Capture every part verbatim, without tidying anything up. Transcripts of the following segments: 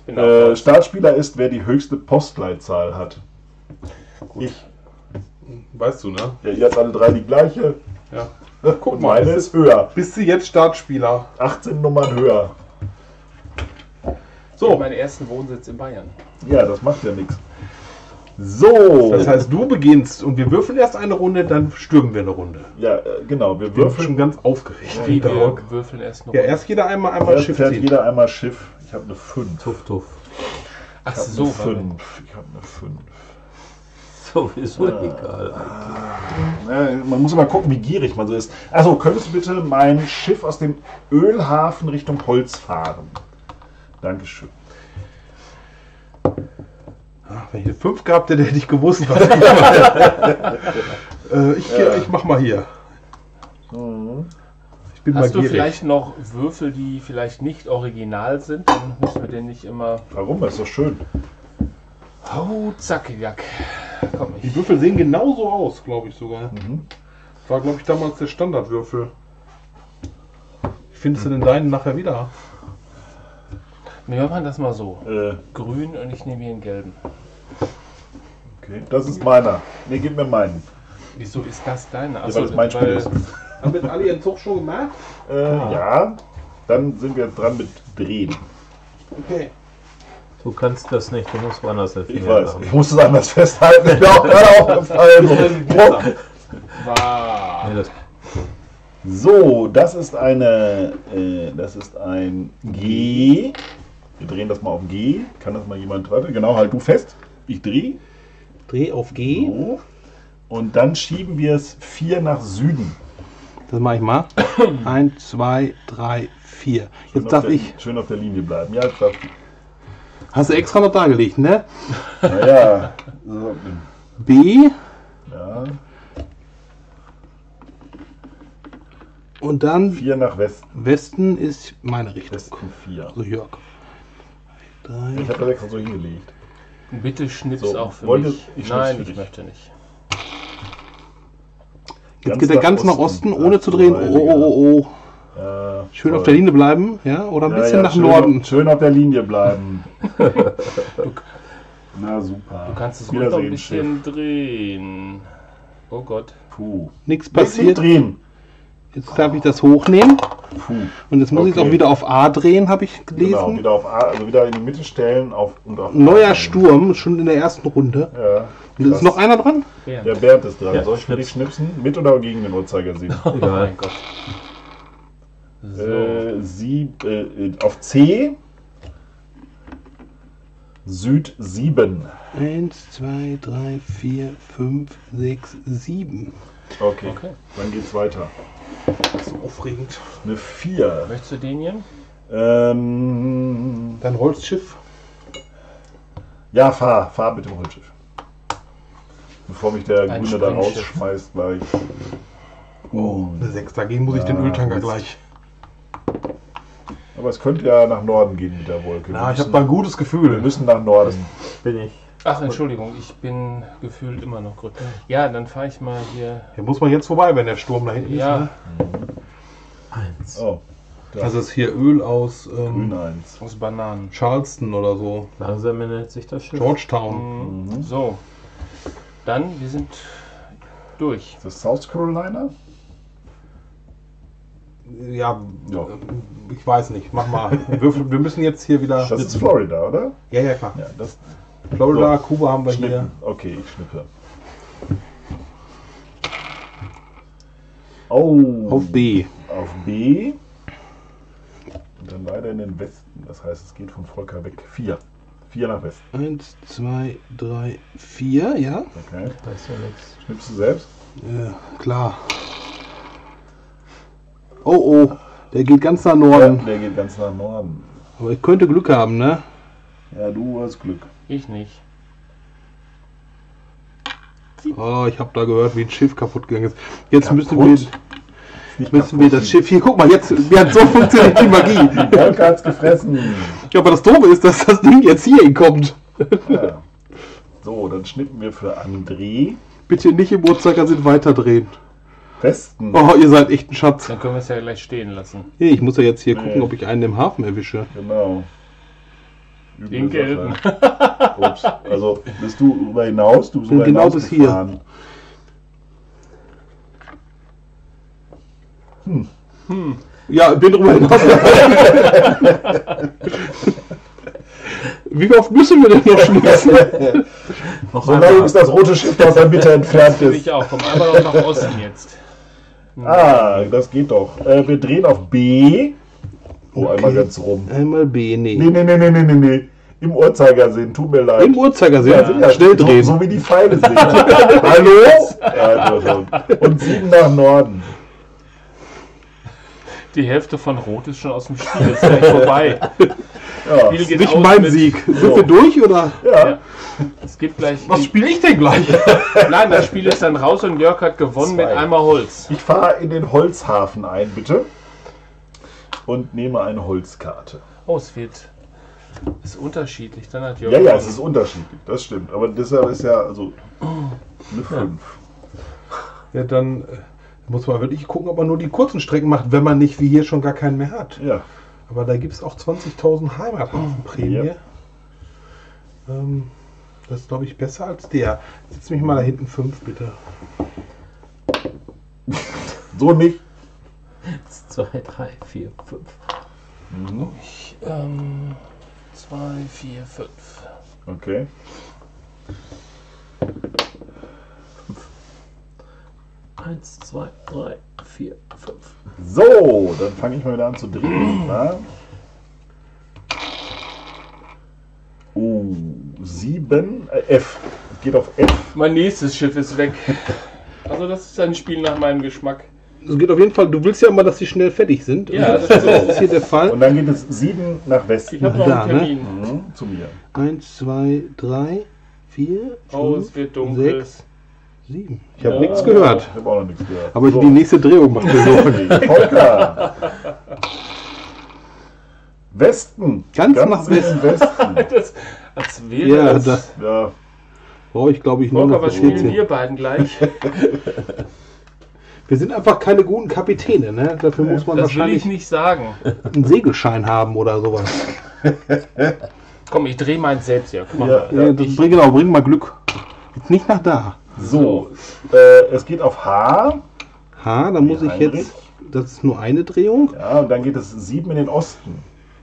bin Äh, Startspieler ist, wer die höchste Postleitzahl hat. Gut. Ich. Weißt du, ne? Ja, ihr habt alle drei die gleiche. Ja. Guck Und mal, meine bist ist höher. Bist du jetzt Startspieler? achtzehn Nummern höher. So. So, Meinen ersten Wohnsitz in Bayern. Ja, das macht ja nichts. So. das heißt, du beginnst und wir würfeln erst eine Runde, dann stürmen wir eine Runde. Ja, äh, genau. Wir Ich bin würfeln. schon ganz aufgeregt. Wie wieder. wir würfeln erst noch. Ja, erst jeder einmal einmal Erst Schiff fährt ziehen. jeder einmal Schiff. Ich habe eine fünf. Tuff, tuff. Ach Ich habe so, eine weil- fünf. Ich habe eine fünf. Sowieso egal eigentlich. Ja, man muss immer gucken, wie gierig man so ist. Also, könntest du bitte mein Schiff aus dem Ölhafen Richtung Holz fahren? Dankeschön. Ach, wenn ich eine fünf gehabt hätte, hätte ich gewusst, was ich mache. äh, ich, Ja. ich mach mal hier. Ich bin Hast mal du gierig. vielleicht noch Würfel, die vielleicht nicht original sind? Dann müssen wir den nicht immer. Warum? Das ist doch schön. Oh, zack, jack. Komm, Die ich. Würfel sehen genauso aus, glaube ich sogar. Mhm. War, glaube ich, damals der Standardwürfel. Wie findest du denn deinen nachher wieder? Wir machen das mal so. Äh, Grün und ich nehme hier einen gelben. okay, das ist meiner. Ne, gib mir meinen. Wieso ist das deine? Ja, Achso, weil das mein Spiel weil- ist. Haben wir alle ihren Zug schon gemacht? Äh, ja, dann sind wir jetzt dran mit Drehen. Okay. Du kannst das nicht, du musst woanders den Ich Finger weiß, haben. ich muss es anders festhalten. Ich bin auch gerade aufgefallen. War. Nee, das, So, das ist eine, äh, das ist ein G. Wir drehen das mal auf G. Kann das mal jemand, warte, genau, halt du fest. Ich drehe. Dreh auf G. So. Und dann schieben wir es vier nach Süden. Das mache ich mal. Eins, zwei, drei, vier. Schön Jetzt auf darf der, ich. Schön auf der Linie bleiben. Ja, jetzt darf ich. Hast du extra noch dargelegt, ne? Naja. So, B. ja. Und dann Vier nach Westen. Westen ist meine Richtung. Westen vier. Also Jörg. Drei. Ich habe das extra so hingelegt. Bitte schnips So, auch für wollt ihr- mich. ich schnips Nein, für ich dich. möchte nicht. Jetzt geht er ganz nach Osten, ohne zu drehen. Oh, oh, oh, oh. Ja, Schön toll. auf der Linie bleiben, ja? Oder ein Ja, bisschen ja, nach schön, Norden. Schön auf der Linie bleiben. Na super. Du kannst es ruhig noch ein Wiedersehen, bisschen drehen. Oh Gott. Puh. Nichts Nicht passiert. drehen. Jetzt darf ich das hochnehmen. Puh. Und jetzt muss ich es Okay. auch wieder auf A drehen, habe ich gelesen. Genau, wieder auf A, also wieder in die Mitte stellen auf, und auf A Neuer drehen. Sturm, schon in der ersten Runde. Ja. Und es ist krass. noch einer dran? Bernd. Der Bernd ist dran. Ja, Soll ich für dich schnipsen? Mit oder gegen den Uhrzeigersinn? Oh egal. mein Gott. So. äh, sieb, äh, auf C. Süd sieben. Eins, zwei, drei, vier, fünf, sechs, sieben. Okay. Okay. Dann geht's weiter. Das ist so aufregend. Eine vier. Möchtest du den hier? Ähm, Dein Holzschiff. ja, fahr. Fahr mit dem Holzschiff. Bevor mich der Ein Grüne da Springschiff. rausschmeißt gleich. Oh, eine sechs. Dagegen muss ich den Ja, Öltanker Mist. gleich. Aber es könnte ja nach Norden gehen mit der Wolke. Na, wir, ich habe müssen, mal ein gutes wir Gefühl. müssen nach Norden. bin ich. Ach, Entschuldigung, ich bin gefühlt immer noch grün. Ja, dann fahre ich mal hier. Hier muss man jetzt vorbei, wenn der Sturm da hinten Ja, ist. Ne? Eins. Oh, Also ist hier Öl aus grün ähm, eins. aus Bananen. Charleston oder so. Langsam ändert sich das Schiff. Georgetown. Mhm. So. Dann, wir sind durch. Ist das South Carolina? Ja, Ja. äh, ich weiß nicht. Mach mal. Wir, wir müssen jetzt hier wieder. Das ist Florida, oder? Ja, ja, klar. Ja, das Florida, So. Kuba haben wir hier. Schnippen. Okay, ich schnippe. Oh. Auf B. Auf B. Und dann weiter in den Westen. Das heißt, es geht von Volker weg. Vier. Vier nach Westen. Eins, zwei, drei, vier, ja? Okay. Da ist ja nichts. Schnippst du selbst? Ja, klar. Oh, oh, der geht ganz nach Ja, Norden. der geht ganz nach Norden. Aber ich könnte Glück haben, ne? Ja, du hast Glück. Ich nicht. Oh, ich habe da gehört, wie ein Schiff kaputt gegangen ist. Jetzt müssen Kaputt? wir, Nicht müssen wir das Schiff... Hier, guck mal, jetzt ja, so funktioniert die Magie. Die Wolke hat's gefressen. Ja, aber das Doofe ist, dass das Ding jetzt hier hinkommt. Ja. So, dann schnippen wir für André. Bitte nicht im Uhrzeigersinn weiterdrehen. Westen. Oh, ihr seid echt ein Schatz. Dann können wir es ja gleich stehen lassen. Hey, ich muss ja jetzt hier Nee. gucken, ob ich einen im Hafen erwische. Genau. Üble Den gelben. Sache. Ups. Also bist du darüber hinaus? Du bist Bin darüber genau hinaus bis hier. gefahren. Ja, bin drüber hinaus. Wie oft müssen wir denn noch schließen? Noch So lange bis das rote Schiff aus der Mitte entfernt Will ist. ich auch. Komm einmal noch nach Osten jetzt. Ah, das geht doch. Äh, wir drehen auf B. Oh, einmal Okay. ganz rum. Einmal B, nee. Nee, nee, nee, nee, nee, nee, nee. Im Uhrzeigersinn, tut mir leid. Im Uhrzeigersinn, Ja, sind ja schnell so, drehen. so wie die Pfeile sind. Hallo? Ja, also schon. Und sieben nach Norden. Die Hälfte von Rot ist schon aus dem Spiel. Ist gleich vorbei. Ja. Spiel geht Nicht aus mein mit- Sieg. Sind So. wir durch oder? Ja. Ja. Es gibt gleich. Was spiele ich denn gleich? Nein, das Spiel ist dann raus und Jörg hat gewonnen Zwei. mit einmal Holz. Ich fahre in den Holzhafen ein, bitte. Und nehme eine Holzkarte. Oh, es wird. Ist unterschiedlich. Dann hat Jörg Ja, ja, gewonnen. es ist unterschiedlich, das stimmt. Aber deshalb ist ja also eine fünf. Ja, dann äh, muss man wirklich gucken, ob man nur die kurzen Strecken macht, wenn man nicht wie hier schon gar keinen mehr hat. Ja. Aber da gibt es auch zwanzigtausend Heimathafenprämie. Ja. Ähm, das ist, glaube ich, besser als der. Setz mich mal da hinten fünf, bitte. So nicht. zwei, drei, vier, fünf. Ich, ähm, zwei, vier, fünf. Okay. eins, zwei, drei, vier, fünf. So, dann fange ich mal wieder an zu drehen. Na? Oh, sieben. Äh, F. Geht auf F. Mein nächstes Schiff ist weg. Also das ist ein Spiel nach meinem Geschmack. Es geht auf jeden Fall, du willst ja immer, dass die schnell fertig sind. Ja, Und das das ist hier der Und Fall. dann geht es sieben nach Westen. Ich habe noch Da, einen ne? Termin. Mhm, zu mir. Eins, zwei, drei, vier, Oh, fünf, es wird dunkel. sechs, sieben. Ich habe Ja. nichts gehört. Ich habe auch noch nichts gehört. Aber so. die nächste Drehung macht mir so. Volker. Westen. Ganz nach in den Westen. Das, als wäre Ja, das. das Ja. brauche ich, glaube ich, nur Volker, noch was das spielen vierzehn. wir beiden gleich? Wir sind einfach keine guten Kapitäne, ne? Dafür muss man Das will wahrscheinlich ich nicht sagen. einen Segelschein haben oder sowas. Komm, ich drehe meins selbst, Jörg. Mach Ja. mal. Ja, das bring, genau, bring mal Glück. Jetzt nicht nach da. So. Äh, es geht auf H. Ha, da muss ich Heinrich. jetzt. Das ist nur eine Drehung. Ja, und dann geht es sieben in den Osten.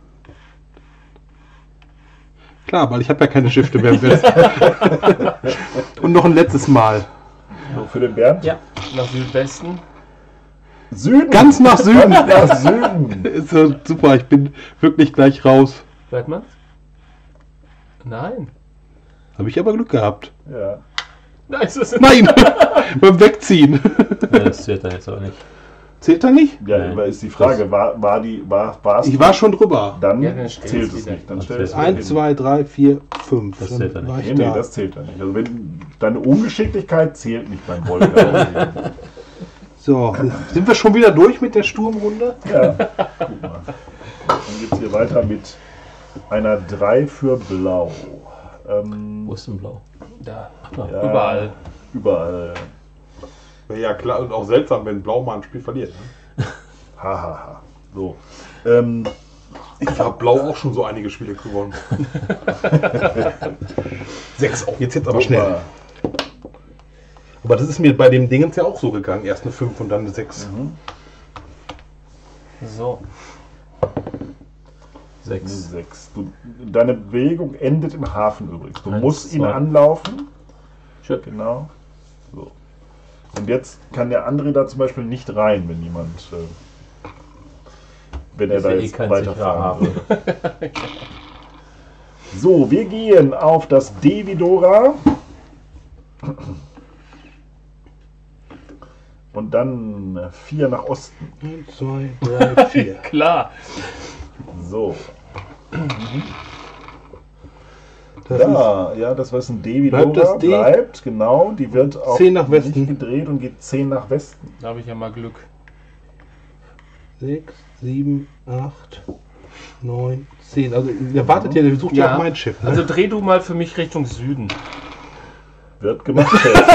Klar, weil ich habe ja keine Schifte mehr im Westen. Und noch ein letztes Mal. So, für den Bernd. Ja. Nach Südwesten. Süden. Ganz nach Süden. Ganz nach Süden. Ist so super, ich bin wirklich gleich raus. Hört man's? Nein. Habe ich aber Glück gehabt. Ja. Nein, es ist Nein! Beim Wegziehen. Ja, das zählt dann jetzt auch nicht. Zählt er nicht? Ja, Nein. aber ist die Frage, war, war die, war, war's Ich war schon drüber. dann Ja, dann stell's zählt es wieder. nicht. Dann Das stell es zählt wieder hin. Eins, zwei, drei, vier, fünf. Das Dann zählt er nicht. war ich Nee, nee, da. das zählt ja nicht. Also wenn deine Ungeschicklichkeit zählt nicht beim Volker. So, sind wir schon wieder durch mit der Sturmrunde? Ja, guck mal. Dann geht es hier weiter mit einer drei für Blau. Ähm, Wo ist denn blau? da. da. ja, Überall. Überall. Wäre ja klar und auch seltsam, wenn Blau mal ein Spiel verliert. Ne? Hahaha. Ha, ha. So. Ähm, Ich habe Blau auch schon so einige Spiele gewonnen. Sechs auch. Jetzt jetzt aber schnell. super. Aber das ist mir bei dem Dingens ja auch so gegangen. Erst eine fünf und dann eine sechs. So. Sechs. Sechs. Du, deine Bewegung endet im Hafen übrigens. Du Eins, musst ihn zwei. anlaufen. Schön. Genau. So. Und jetzt kann der andere da zum Beispiel nicht rein, wenn jemand, äh, wenn er Ist da ja eh jetzt kein weiterfahren sicherer würde. So, wir gehen auf das Devidora. Und dann äh, vier nach Osten. eins, zwei, drei, vier. Klar. So. Das ist Da, ja, das was ein Devidora Bleibt das D? bleibt, genau. Die wird auch zehn nach Westen. nicht gedreht und geht zehn nach Westen. Da habe ich ja mal Glück. sechs, sieben, acht, neun, zehn. Also der wartet ja, der sucht ja, Ja. auch mein Schiff. Ne? Also dreh du mal für mich Richtung Süden. Wird gemacht.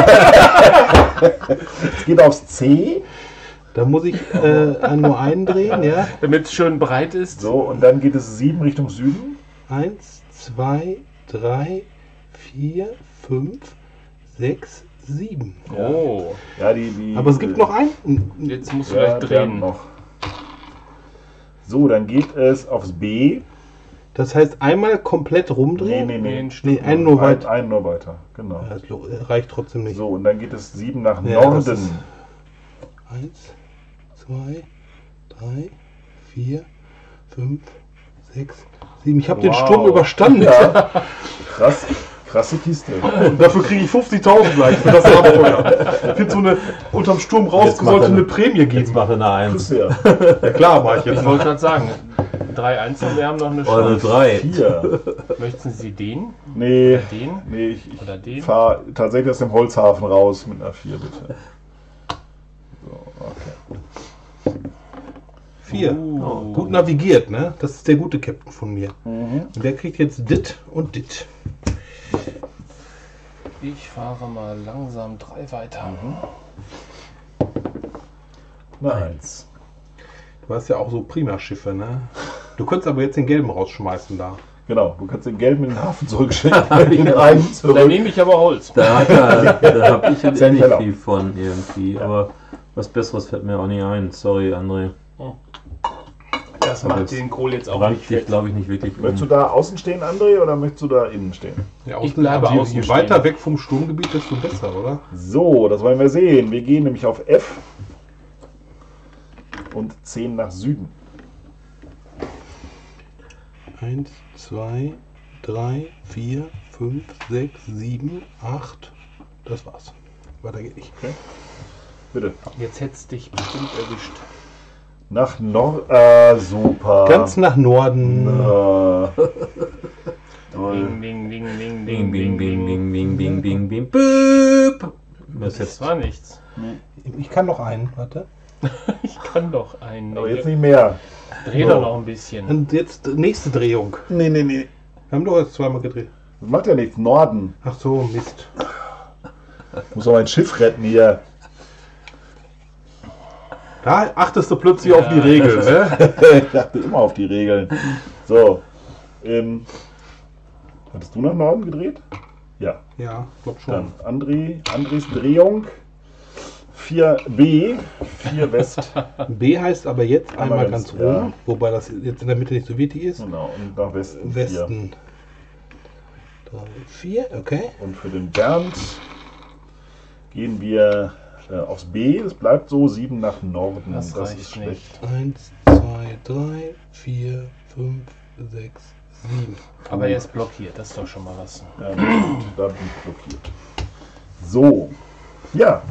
Es geht aufs C. da muss ich äh, nur einen drehen, ja. Damit es schön breit ist. So, und dann geht es sieben Richtung Süden. Eins, zwei, drei, vier, fünf, sechs, sieben. Oh, Ja, die, die, Aber es gibt äh, noch einen. jetzt musst du ja, gleich der drehen. noch. So, dann geht es aufs B. Das heißt, einmal komplett Nee, rumdrehen? nee, Nee, nee. ein Stück. Nee, einen nur Ein, weit. einen nur weiter, genau. Ja, das lo- reicht trotzdem nicht. So, und dann geht es sieben nach Ja, das Norden. ist- Eins, zwei, drei, vier, fünf, sechs, sieben. Ich habe den Wow. Sturm überstanden. Ja, krass, krasse Kiste. Und dafür kriege ich fünfzigtausend gleich für das Abenteuer. Wird so eine unterm Sturm raus, Jetzt macht sollte er eine eine- Prämie Jetzt geben. mache eine eins. Ja. Ja klar, mache ich jetzt Ich mal. wollte gerade sagen, drei eins und wir haben noch eine Oder eine Chance. drei. Vier. Möchten Sie den? Nee, Den? nee, ich, ich Oder den? fahre tatsächlich aus dem Holzhafen raus mit einer vier, bitte. So, okay. Vier. Uh. Gut navigiert, ne? Das ist der gute Captain von mir. Mhm. Und der kriegt jetzt dit und dit. Ich fahre mal langsam drei weiter. Eine Eins. Du hast ja auch so prima Schiffe, ne? Du könntest aber jetzt den gelben rausschmeißen da. Genau, du kannst den gelben in den Hafen zurückschicken, den einen Dann zurück. nehme ich aber Holz. Da, da, da habe ich jetzt Sehr nicht genau. viel von irgendwie. Aber was Besseres fällt mir auch nicht ein. Sorry, André. Das Aber macht es den Kohl jetzt auch Rankt nicht dich, fett. glaube ich, nicht wirklich Möchtest du um. da außen stehen, André, oder möchtest du da innen stehen? Ja, Ich bleibe je, außen je stehen. weiter weg vom Sturmgebiet, desto besser, oder? So, das wollen wir sehen. Wir gehen nämlich auf F und zehn nach Süden. Eins, zwei, drei, vier, fünf, sechs, sieben, acht. Das war's. Weiter geht nicht. Bitte. Jetzt hätt's dich bestimmt erwischt. Nach Nord... Äh, super. Ganz nach Norden. Äh, toll. Ding, ding, ding, ding, Bing, bing, ding, bing, ding. bing, bing, bing, bing, bing. Boop. Das ist Das jetzt war nichts. Ich kann noch einen, warte. Ich kann doch einen. Aber jetzt nicht mehr. Dreh doch noch ein bisschen. Und jetzt nächste Drehung. Nee, nee, nee. Wir haben doch jetzt zweimal gedreht. Das macht ja nichts. Norden. Ach so, Mist. Ich muss doch mein Schiff retten hier. Da achtest du plötzlich Ja. auf die Regeln, ne? Ich dachte immer auf die Regeln. So. Ähm, hattest du nach Norden gedreht? Ja. Ja, glaub schon. Dann André, Andres Drehung. vier B. vier West. B heißt aber jetzt einmal, Einmal ganz ganz- oben, ja. wobei das jetzt in der Mitte nicht so wichtig ist. Genau. Und nach Westen. vier. Westen. Drei, vier, okay. Und für den Bernd gehen wir äh, aufs B. Es bleibt so. sieben nach Norden. Das reicht ist nicht. schlecht. Eins, zwei, drei, vier, fünf, sechs, sieben. Aber er ist blockiert, das ist doch schon mal was. Ja, da bin ich blockiert. So. Ja.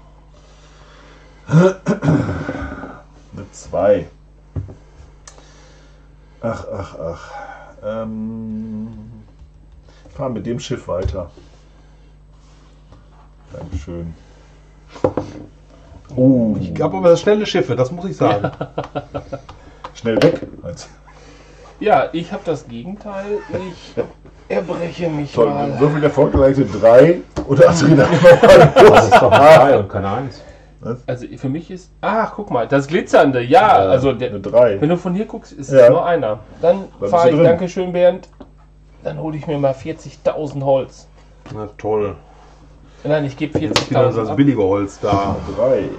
Eine zwei. Ach, ach, ach. Ähm, fahren mit dem Schiff weiter. Dankeschön. Oh, Ich habe aber schnelle Schiffe, das muss ich sagen. schnell weg. Eins. Ja, ich habe das Gegenteil. Ich erbreche mich Toll, mal. Würfel der Vorgeleichte drei oder hast du gedacht, Das ist doch eine drei und keine eins. Also für mich ist. Ach, guck mal, das Glitzernde. Ja, also der, eine drei. wenn du von hier guckst, ist Ja. es nur einer. Dann bist fahre du ich, drin. Dankeschön, Bernd. Dann hole ich mir mal vierzigtausend Holz. Na toll. Nein, ich gebe Jetzt ist wieder vierzigtausend das ab. billige Holz da. Drei.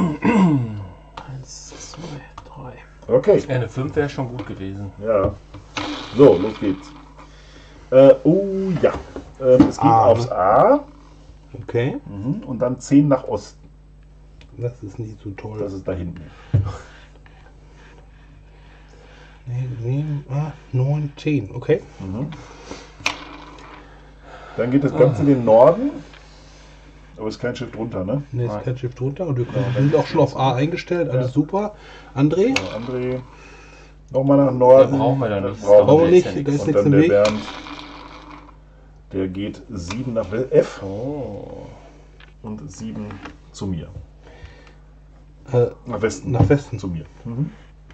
Eins, zwei, drei. Okay. Ja, eine fünf wäre schon gut gewesen. Ja. So, los geht's. Äh, oh ja. Ähm, es geht A, aufs A. Okay, Mhm. Und dann zehn nach Osten. das ist nicht so toll. Das ist da hinten. Nee, sieben, acht, neun, zehn. Okay. Mhm. Dann geht das Ganze in den Norden. Aber ist kein Schiff drunter, ne? Ne, ist Nein. kein Schiff drunter und wir können- wir sind auch schon auf A eingestellt. Alles Ja. super. André? So, André. Nochmal nach Norden. Da brauchen wir dann Das nichts. brauchen Brauchen wir wir nicht. nicht, da ist Und nichts dann im der Weg. Bernd. Der geht sieben nach F Oh. und sieben zu mir. Äh, Nach Westen. nach Westen. Zu mir. Mhm.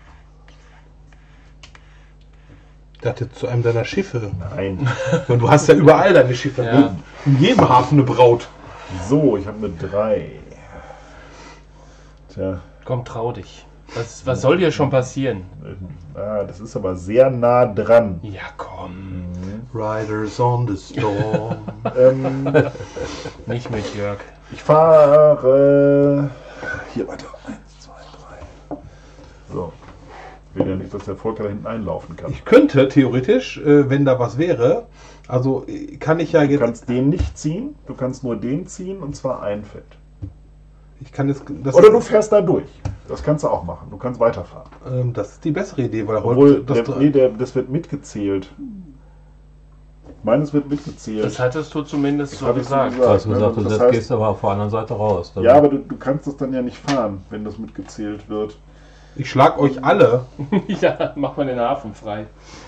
Ich dachte zu einem deiner Schiffe. Nein. Und du hast ja überall deine Schiffe. Ja. Ne? In jedem Hafen eine Braut. So, ich habe eine drei. Tja, Komm, trau dich. Was, was soll hier schon passieren? Ah, das ist aber sehr nah dran. Ja, komm. Riders on the Storm. Ähm, Nicht mit Jörg. ich fahre hier weiter. Eins, zwei, drei. So. Ich will ja nicht, dass der Volker da hinten einlaufen kann. Ich könnte theoretisch, äh, wenn da was wäre, also äh, kann ich ja Du jetzt. kannst den nicht ziehen, du kannst nur den ziehen und zwar ein Feld. Ich kann jetzt. Das Oder du fährst da durch. Das kannst du auch machen. Du kannst weiterfahren. ähm, das ist die bessere Idee, weil Obwohl, das, der, nee, der, das wird mitgezählt. Meines wird mitgezählt. Das hattest du zumindest Das so hab ich so gesagt. Du hast gesagt, du Das das heißt- gehst aber auf der anderen Seite raus. Ja, aber du, du kannst das dann ja nicht fahren, wenn das mitgezählt wird. ich schlag euch alle. Ja, mach mal den Hafen frei.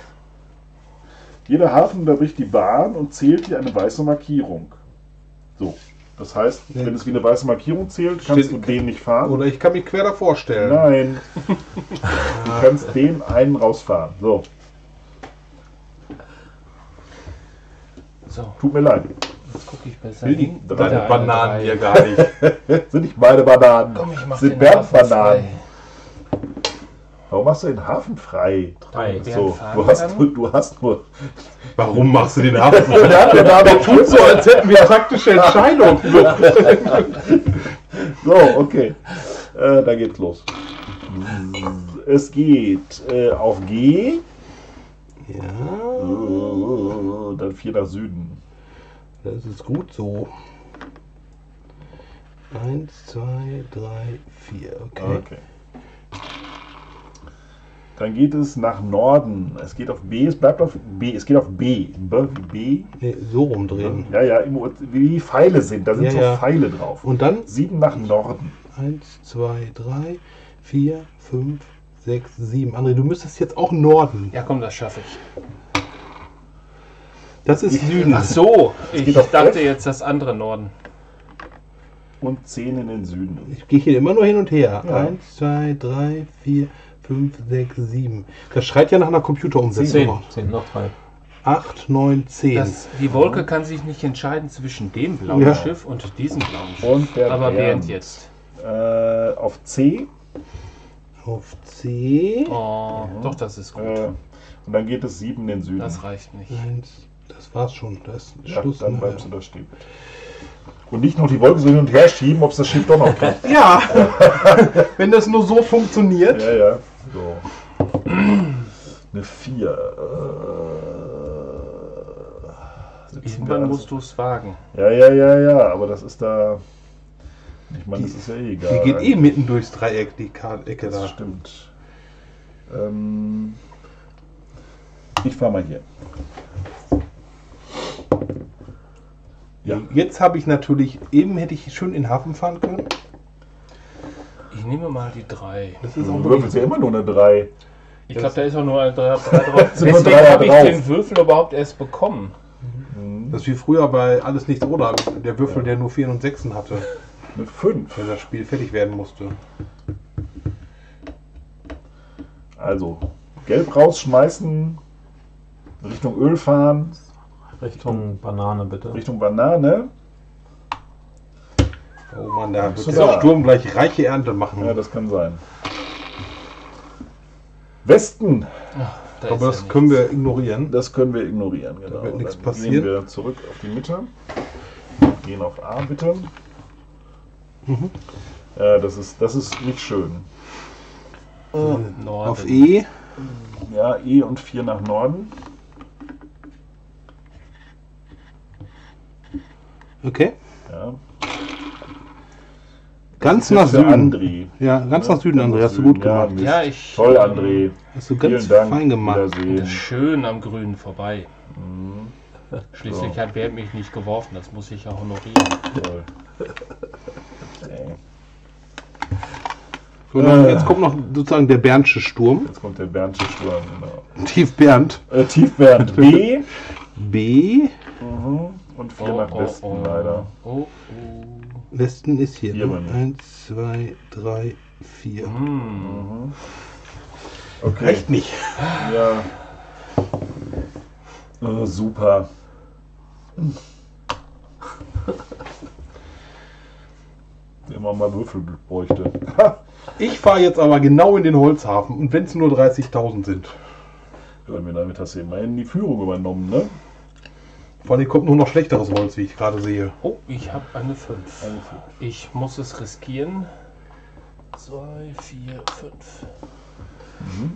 Jeder Hafen unterbricht die Bahn und zählt dir eine weiße Markierung. So. Das heißt, Ja. wenn es wie eine weiße Markierung zählt, kannst Steht- du den nicht fahren. Oder ich kann mich quer davor stellen. Nein. Du kannst den einen rausfahren. So. So, Tut mir leid. jetzt gucke ich besser Will die hin. Drei deine Wieder Bananen eine hier drei. gar nicht. Sind nicht meine Bananen. Komm, ich mach Sind den Bernd Hafen Bananen. frei. Warum machst du den Hafen frei? Drei. Wer So, fahren du hast, kann? nur, du hast nur. Warum machst du den Hafen? Ja, der Name Tut so, als hätten wir praktische Entscheidungen. So, okay. Äh, da geht's los. Es geht äh, auf G. Ja, Oh, dann vier nach Süden. das ist gut so. Eins, zwei, drei, vier. Okay. Okay. Dann geht es nach Norden. Es geht auf B. Es bleibt auf B. Es geht auf B. B wie B. Nee, so rumdrehen. Ja, ja, im, wie die Pfeile sind. Da sind Ja, so ja. Pfeile drauf. Und dann Sieben nach Norden. eins, zwei, drei, vier, fünf, sechs, sieben. André, du müsstest jetzt auch Norden. Ja, komm, das schaffe ich. Das ist Süden. Ach so, ich geht auf dachte F. jetzt das andere Norden. Und zehn in den Süden. Ich gehe hier immer nur hin und her. Ja. Eins, zwei, drei, vier, fünf, sechs, sieben. Das schreit ja nach einer Computerumsetzung. Zehn. aus. Zehn noch drei. Acht, neun, zehn. Das, die Wolke kann sich nicht entscheiden zwischen dem blauen Ja. Schiff und diesem blauen Schiff. Und der Aber Bernd. während jetzt? Äh, auf C. Auf C. Oh, doch, das ist gut. Äh, und dann geht es sieben in den Süden. Das reicht nicht. Eins. Das war's schon. Das ist Ja, Schluss. dann bleibst du da stehen. Und nicht noch die Wolke so hin und her schieben, ob es das Schiff doch noch kriegt. Ja, wenn das nur so funktioniert. Ja, ja. So. Eine vier. Äh, Irgendwann musst du es wagen. Ja, ja, ja, ja, aber das ist da. Ich meine, das ist ja eh Die egal. geht eh mitten durchs Dreieck, die Kar- Ecke Das da. stimmt. Ähm, ich fahr mal hier. Ja. Jetzt habe ich natürlich, eben hätte ich schön in den Hafen fahren können. Ich nehme mal die drei. Das ist Du auch würfelst wirklich, ja immer nur eine drei. Ich glaube, da ist auch nur ein Dreier drei drauf. Sind nur Deswegen Dreier habe ich drauf. den Würfel überhaupt erst bekommen. das ist wie früher bei Alles Nichts oder der Würfel, der nur Vieren und Sechsen hatte, Eine fünf. wenn das Spiel fertig werden musste. Also, gelb rausschmeißen, Richtung Öl fahren, Richtung Banane bitte. Richtung Banane. Oh Mann, da Bist wird du der da? Sturm gleich reiche Ernte machen. Ja, das kann sein. Westen, Da Aber ist das ja können nichts. wir ignorieren. das können wir ignorieren. Genau. wird nichts Dann passieren. Gehen wir zurück auf die Mitte. Gehen auf A bitte. Mhm. Ja, das ist, das ist nicht schön. Norden. Auf E. Ja, E und vier nach Norden. Okay. Ja. Ganz Das nach ist für Süden. André. Ja, ganz Ja, nach Süden, ganz André. nach Hast du gut Süden. Ja, gemacht. Mist. Ja, ich. Toll, ähm, André. Hast du ganz Vielen Dank. fein gemacht. Wiedersehen. Schön am Grünen vorbei. Mhm. Schließlich So. hat Bernd mich nicht geworfen, das muss ich ja honorieren. Toll. Okay. So, noch, Äh. jetzt kommt noch sozusagen der Bernsche Sturm. Jetzt kommt der Bernsche Sturm. Genau. Tief Bernd. Äh, Tiefbernd B. B. Mhm. Und vier nach Westen oh. leider. Oh, oh. Westen ist hier. Hier Ne? bei mir. Eins, zwei, drei, vier. Hm. Okay. Reicht nicht. Ja. Oh, super. Immer man mal Würfel bräuchte. Ich fahre jetzt aber genau in den Holzhafen und wenn es nur dreißigtausend sind. Ja, damit hast du immerhin die Führung übernommen, ne? Vor allem kommt nur noch schlechteres Holz, wie ich gerade sehe. Oh, ich habe eine fünf. Eine fünf. Ich muss es riskieren. zwei, vier, fünf. Mhm.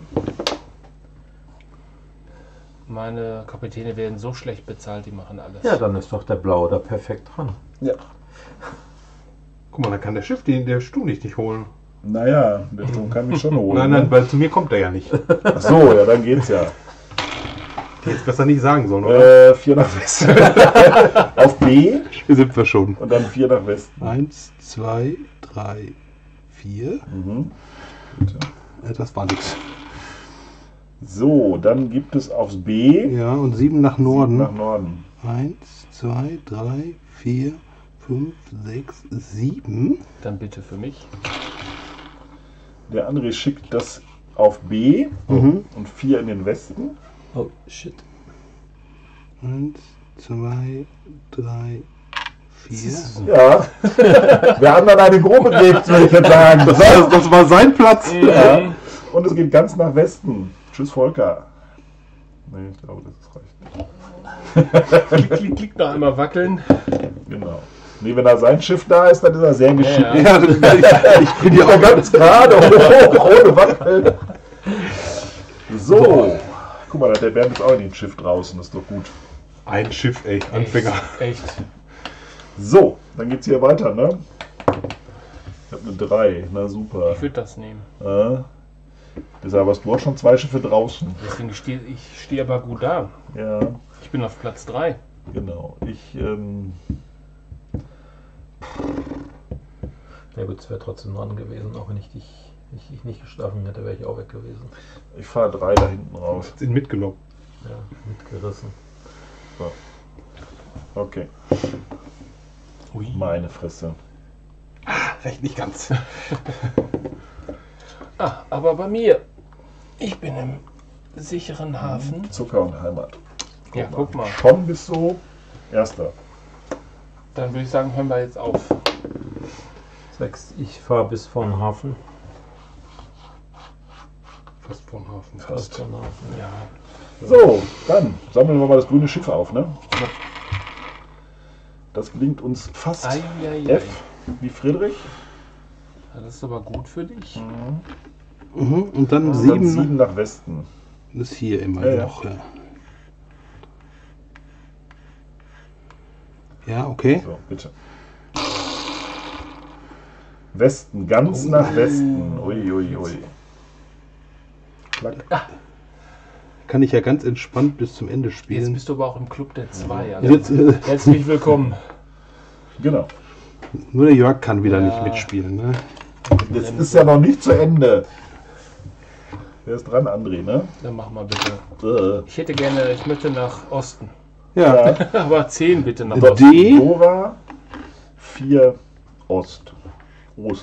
Meine Kapitäne werden so schlecht bezahlt, die machen alles. Ja, dann ist doch der Blaue da perfekt dran. Ja. Guck mal, dann kann der Schiff den der Stu nicht, nicht holen. Naja, der Sturm kann mich schon holen. Nein, nein, weil zu mir kommt er ja nicht. Ach so, ja, dann geht's ja. Die jetzt besser nicht sagen sollen, oder? Äh, vier nach Westen. Auf B Hier sind wir schon. und dann vier nach Westen. Eins, zwei, drei, vier. Mhm. Bitte. Äh, das war nix. So, dann gibt es aufs B Ja, und sieben nach Norden. nach Norden. Eins, zwei, drei, vier, fünf, sechs, sieben. Dann bitte für mich. Der André schickt das auf B Mhm. und vier in den Westen. Oh, shit. Eins, zwei, drei, vier. Ja. Wir haben dann eine Gruppe gekriegt, würde ich jetzt sagen. Das war, das war sein Platz. Ja. Und es geht ganz nach Westen. Tschüss, Volker. Nee, ich glaube, das reicht nicht. Klick, klick, klick, noch einmal wackeln. Genau. Nee, wenn da sein Schiff da ist, dann ist er sehr geschickt. Ja, Ja, das, ich, ich bin ja auch Ganz gerade, hoch, ohne Wackeln. So. Guck mal, da hat der Bernd ist auch in dem Schiff draußen. Das ist doch gut. ein Schiff, ey, Anfänger. Echt. So, dann geht's hier weiter, ne? Ich habe eine drei. Na super. Ich würde das nehmen. Äh, deshalb hast du auch schon zwei Schiffe draußen. Deswegen stehe ich stehe aber gut da. Ja, Ich bin auf Platz drei. genau. Ich, ähm, Ja gut, es wäre trotzdem dran gewesen, auch wenn ich dich ich, ich nicht geschlafen hätte, wäre ich auch weg gewesen. ich fahre drei da hinten raus. Sind mitgenommen. Ja, mitgerissen. Okay, Ui. meine Fresse. Recht nicht ganz. Ah, aber bei mir. Ich bin im sicheren Hafen. Zucker und Heimat. Ja, guck mal. Schon bist du Erster. Dann würde ich sagen, hören wir jetzt auf. Sechs, ich fahre bis vor den Hafen. Fast vor dem Hafen. Fast vor den Hafen. Ja. So, dann sammeln wir mal das grüne Schiff auf, ne? Das gelingt uns fast. Ei, ei, ei. F wie Friedrich. Ja, das ist aber gut für dich. Mhm. Und dann Und sieben, dann sieben nach Westen. ist hier immer Ja, ja. noch. Ja. Ja, okay. So, bitte. Westen, ganz nach Westen. Ui, ui, ui. Klack. Kann ich ja ganz entspannt bis zum Ende Jetzt spielen. bist du aber auch im Club der zwei. Ja. Jetzt, äh, Herzlich willkommen. Genau. nur der Jörg kann wieder Ja. nicht mitspielen. Ne? Das ist ja noch nicht zu Ende. Wer ist dran, André, ne? Dann mach mal bitte. Äh. Ich hätte gerne, ich möchte nach Osten. Ja, Ja. Aber zehn bitte nach Osten. D. Dora, vier Ost. Ost.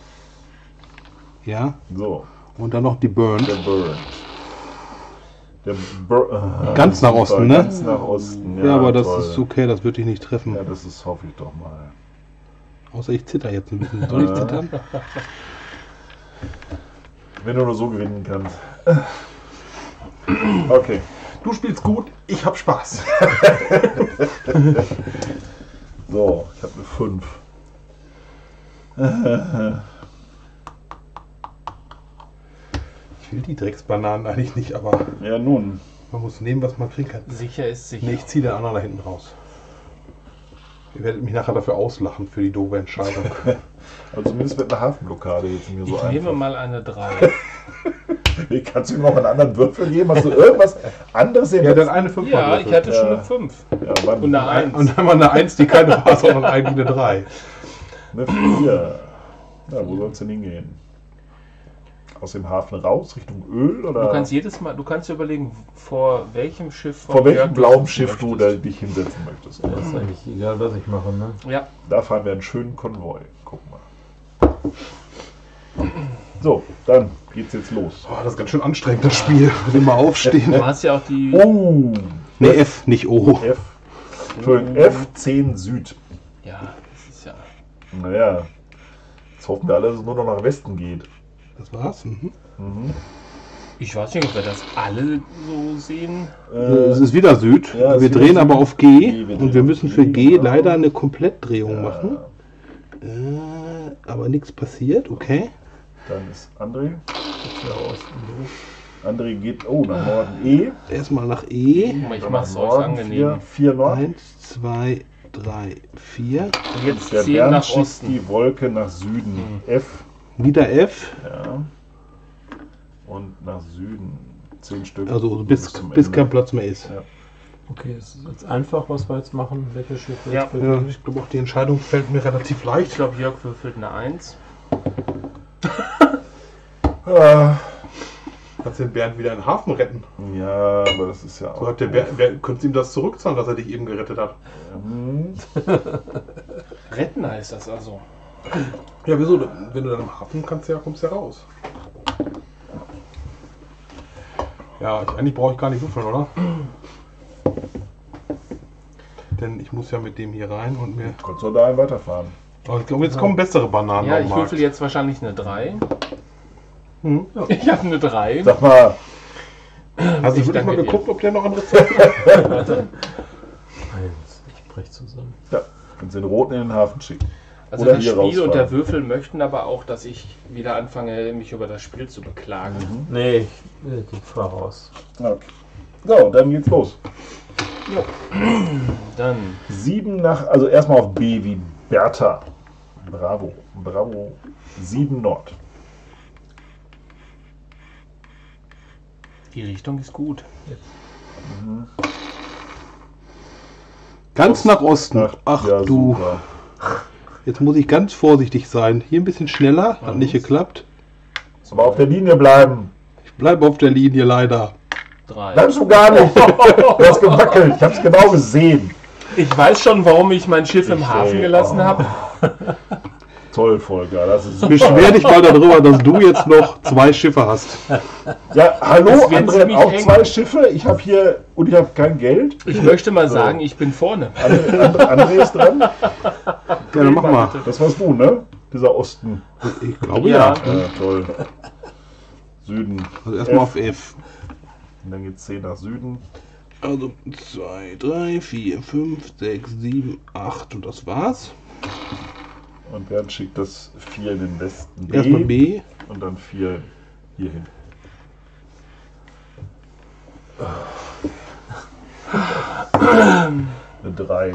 Ja, So, und dann noch die Burn. der Burn. Der Bur äh, Ganz nach super, Osten, ne? Ganz nach Osten, ja. Ja, aber das toll. ist okay, das würde ich nicht treffen. Ja, das ist, hoffe ich doch mal. Außer ich zitter jetzt ein bisschen. Soll ich Ja. zittern? Wenn du nur so gewinnen kannst. Okay. Du spielst gut, ich hab Spaß. So, ich habe eine fünf. Ich will die Drecksbananen eigentlich nicht, aber Ja, nun. man muss nehmen, was man kriegen kann. Sicher ist sicher. Nee, ich ziehe den anderen da hinten raus. Ihr werdet mich nachher dafür auslachen, für die doofe Entscheidung. Also zumindest mit einer Hafenblockade jetzt mir so Ich nehme einfach. mal eine drei. Wie, kannst du ihm noch einen anderen Würfel geben? Hast du irgendwas anderes im Ja, dann eine fünf. Ja, ich hatte schon Ja. eine fünf. Ja, wann? Und eine eins. Und dann mal eine eins, die keine war, sondern eigentlich eine drei. Eine vier. Ja, wo soll es denn hingehen? Aus dem Hafen raus, Richtung Öl? Oder Du kannst jedes Mal, du kannst dir überlegen, vor welchem Schiff von vor welchem Jörg du blauen sitzen Schiff du da möchtest. dich hinsetzen möchtest. Ja, ist eigentlich egal, was ich mache, ne? Ja, Da fahren wir einen schönen Konvoi. Guck mal. So, dann geht's jetzt los. Oh, das ist ganz schön anstrengend, das Spiel. Will mal aufstehen. du hast ja auch die. Oh! Nee, F, nicht O. F. Entschuldigung, F zehn Süd. Ja, das ist ja. Naja. Jetzt hoffen wir alle, dass es nur noch nach Westen geht. Das war's. Mhm. Mhm. Ich weiß nicht, ob wir das alle so sehen. Äh, Es ist wieder Süd. ja, es wir ist wieder drehen Süd. aber auf G. G, wir Und wir drehen müssen auf für G, G genau. leider eine Komplettdrehung ja, machen. Äh, aber nichts passiert, okay. Dann ist André. Jetzt wieder raus. André geht, oh, nach Norden E. Erstmal nach E. Guck mal, ich Dann mach's nach euch Norden, angenehm. vier, vier Nord. Eins, zwei, drei, vier. Und jetzt Der zehn Bernd nach schickt Osten. die Wolke nach Süden. F. Wieder F. Ja. Und nach Süden. Zehn Stück. Also bis, zum bis Ende. kein Platz mehr ist. Ja. Okay, es ist jetzt einfach, was wir jetzt machen. Welche Schiffe Ja. jetzt bewegen. Ja, ich glaube auch die Entscheidung fällt mir relativ Ich leicht. glaube, Jörg würfelt eine eins. Ah, Kannst den Bernd wieder in den Hafen retten. ja, aber das ist ja auch. So hat der Bernd, Bernd, könntest du ihm das zurückzahlen, dass er dich eben gerettet hat. Hm. Retten heißt das also. Ja, wieso? Wenn du dann im Hafen kannst, ja, kommst du ja raus. Ja, ich, eigentlich brauche ich gar nicht würfeln, oder? Denn ich muss ja mit dem hier rein und mir... Kannst du da weiterfahren? Aber ich glaube, jetzt kommen bessere Bananen Ja, auf ich den Markt. würfel jetzt wahrscheinlich eine drei. Hm? Ich habe eine drei. Sag mal, Hast du Ich wirklich mal danke dir. geguckt, ob der noch andere Zeichen hat? Eins. Ich brech zusammen. ja, kannst den roten in den Hafen schicken. Also Oder das hier Spiel und rausfahren. der Würfel möchten aber auch, dass ich wieder anfange, mich über das Spiel zu beklagen. Nee, ich, ich fahr raus. Okay. So, dann geht's los. Dann Sieben nach, also erstmal auf B wie Bertha. Bravo. Bravo. Sieben Nord. die Richtung ist gut. Ganz nach Osten. Nach- Ach ja, du, super. jetzt muss ich ganz vorsichtig sein. Hier ein bisschen schneller, hat nicht geklappt. Aber auf der Linie bleiben. Ich bleibe auf der Linie leider. Drei. Bleibst du gar nicht. Du hast gewackelt. Ich hab's genau gesehen. Ich weiß schon, warum ich mein Schiff im Ich, Hafen äh, gelassen oh. habe. Toll, Volker. Das ist super. Beschwer dich mal darüber, dass du jetzt noch zwei Schiffe hast. Ja, hallo, Das wird André ziemlich hat auch eng. zwei Schiffe. Ich habe hier und ich habe kein Geld. Ich möchte mal So. sagen, ich bin vorne. André, André, André ist dran. Ja, dann mach mal. Das warst du, ne? Dieser Osten. Ich glaube ja. Ja. Ja, toll. Süden. Also erstmal F. auf F. Und dann geht's zehn nach Süden. Also zwei, drei, vier, fünf, sechs, sieben, acht und das war's. Und Bernd schickt das vier in den Westen. Erstmal B. Und dann vier hier hin. Eine drei.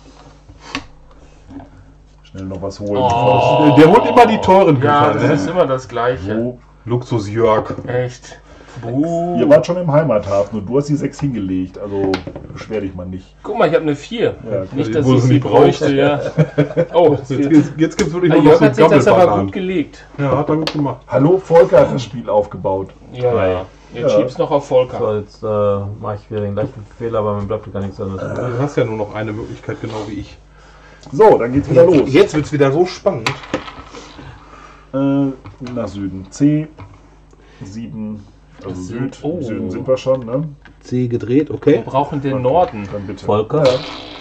Schnell noch was holen. Oh. Der holt immer die teuren Ja, Güter, das ist ne? immer das Gleiche. Wo? Luxus Jörg. Echt. Buh. Ihr wart schon im Heimathafen und du hast die sechs hingelegt. Also beschwer dich mal nicht. Guck mal, ich habe eine vier. Ja, Nicht, die dass wurde ich sie sie nicht bräuchte, ja. Oh, Jetzt, jetzt, jetzt gibt es wirklich Ah, nur noch Jörg so hat sich das aber Gammelbananen. gut gelegt. Ja, hat er gut gemacht. Hallo, Volker hat das Spiel aufgebaut. Ja, ja. Jetzt Ja. schieb's noch auf Volker. So, jetzt äh, mache ich wieder den gleichen Fehler, aber mir bleibt gar nichts anderes übrig. Du hast ja nur noch eine Möglichkeit, genau wie ich. So, dann geht's wieder los. Jetzt wird es wieder so spannend. Äh, nach Süden. C. sieben. Also Das Süd. sind- oh. Im Süden sind wir schon, ne? C gedreht, Wir okay. brauchen den Norden. Dann bitte. Volker? Ja.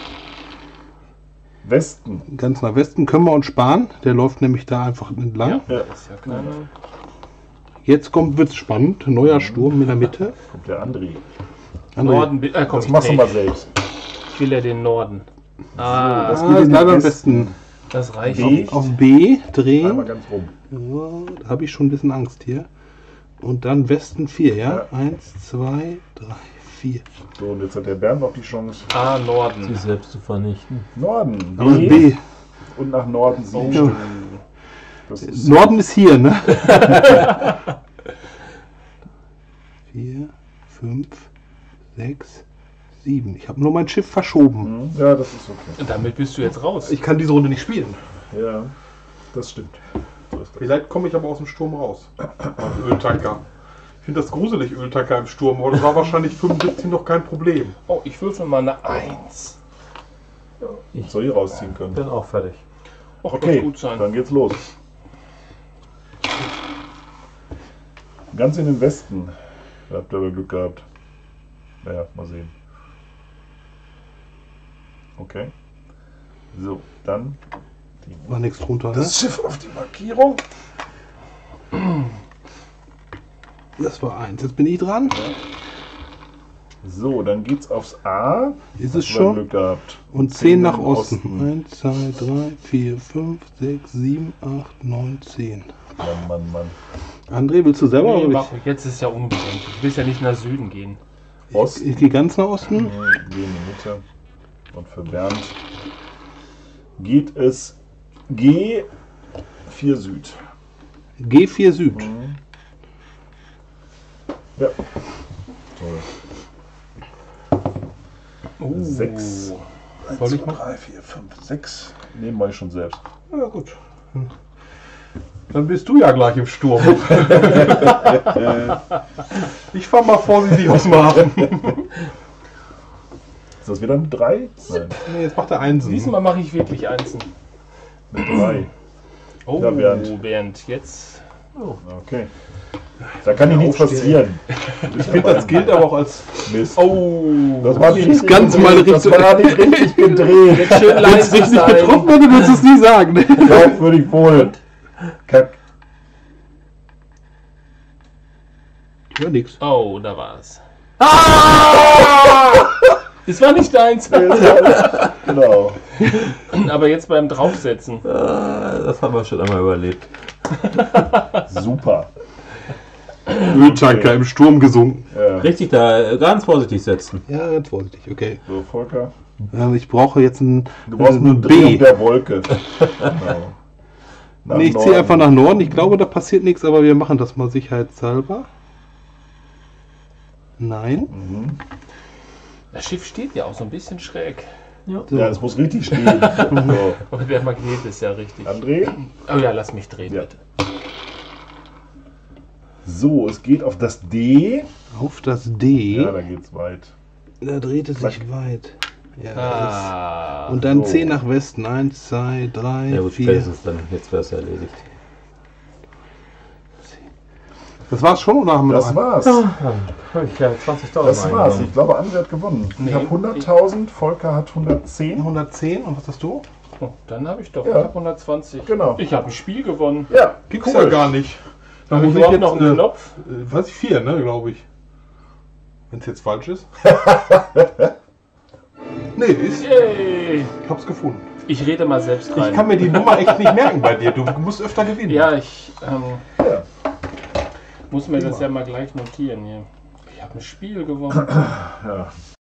Westen. Ganz nach Westen können wir uns sparen. Der läuft nämlich da einfach entlang. Ja, Ja. ist ja keine. Jetzt kommt wird's spannend. Neuer Sturm in der Mitte. Kommt der André. André. Norden, bi- äh, komm, Das ich, machst du dreh. mal selbst. Ich will ja den Norden. Ah, das Ah, geht in ist den leider am Westen. besten. das reicht B. nicht. Auf B Einmal drehen. ganz rum. Ja, da habe ich schon ein bisschen Angst hier. Und dann Westen vier, ja? Ja. Eins, zwei, drei, vier. So, und jetzt hat der Bernd noch die Chance. Ah, Sich Norden. selbst zu vernichten. Norden. Aber B. B. Und nach Norden sieben Oh. Stück. Das ist Norden ist hier, ne? Vier, fünf, sechs, sieben. Ich habe nur mein Schiff verschoben. Hm, ja, das ist okay. Und damit bist du jetzt raus. Ich kann diese Runde nicht spielen. Ja, das stimmt. So ist das. Vielleicht komme ich aber aus dem Sturm raus. Öltanker. Ich finde das gruselig, Öltanker im Sturm, aber das war wahrscheinlich fünfundsiebzig noch kein Problem. Oh, ich würfel mal eine Eins. Ich Soll ich rausziehen können. bin auch fertig. Och, Okay, das gut sein. dann geht's los. Ganz in den Westen. Da habt ihr aber Glück gehabt. Naja, mal sehen. Okay. So, dann War nichts drunter, ne? Das Schiff auf die Markierung. Das war eins. Jetzt bin ich dran. So, dann geht's aufs A. Ist Hast es du schon? Glück gehabt. Und zehn nach im Osten. Osten. eins, zwei, drei, vier, fünf, sechs, sieben, acht, neun, zehn. Mann, Mann, Mann. André, willst du selber? Nee, oder mach, ich? jetzt ist es ja umgedreht. Du willst ja nicht nach Süden gehen. Osten. Ich gehe ganz nach Osten. Geh in die Mitte. Und für Bernd geht es G vier Süd. G vier Süd. Ja. Toll. Oh. Sechs. Soll ich zwei, machen? drei, vier, fünf, sechs. Nehmen wir schon selbst. Ja, gut. Dann bist du ja gleich im Sturm. Ich fahr mal vorsichtig aus dem Hafen. Ist das wieder eine drei? Nein, Nee, jetzt macht er Einsen. Diesmal mache ich wirklich Einsen. eine drei. Oh, Ja, Bernd. Bernd, jetzt. Okay. Da kann dir nichts passieren. Ich finde, das gilt aber auch als... Mist. Oh, Das war nicht richtig ganz gedreht. mal Das richtig- war nicht richtig gedreht. schön Wenn es leise richtig sein. getroffen hätte, würdest du es nie sagen. Doch, würde ich wohl. Kack. Ja, nix. Oh, da war's. Ah! Das war nicht deins. Genau. Aber jetzt beim Draufsetzen. Das haben wir schon einmal überlebt. Super. Öltanker im Sturm gesunken. Ja. Richtig, da ganz vorsichtig setzen. Ja, ganz vorsichtig, okay. So, Volker. Ähm, ich brauche jetzt ein, Du brauchst nur ein eine Drehung B. der Wolke. Genau. Nach Nee, ich ziehe Norden. einfach nach Norden. Ich glaube, da passiert nichts, aber wir machen das mal sicherheitshalber. Nein. Das Schiff steht ja auch so ein bisschen schräg. So. Ja, es muss richtig stehen. So. Aber der Magnet ist ja richtig. André. Oh ja, lass mich drehen, Ja. bitte. So, es geht auf das D. Auf das D. Ja, da geht's weit. Da dreht es sich weit. Ja, Ah. das. Und dann so. zehn nach Westen. eins, zwei, drei, Ja gut, vier. spätestens dann, jetzt wäre es erledigt. Das war's schon oder haben wir Das noch einen? war's. Habe ich ja zwanzigtausend Das war's. Ich glaube, André hat gewonnen. Nee. Ich habe hunderttausend, Volker hat hundertzehn. hundertzehn und was hast du? Oh, dann habe ich doch Ja. ich hab hundertzwanzig. Genau. Ich habe ein Spiel gewonnen. Ja, Gibt's ja gar nicht. Da Habe muss ich ich überhaupt jetzt noch einen äh, Knopf? äh, weiß ich, vier, ne, glaube ich. Wenn es jetzt falsch ist. Nee, ist, Yay. ich hab's gefunden. Ich rede mal selbst rein. Ich kann mir die Nummer echt nicht merken bei dir. Du musst öfter gewinnen. ja, ich ähm, Ja. muss mir das ja mal gleich notieren hier. Ich habe ein Spiel gewonnen. Ja.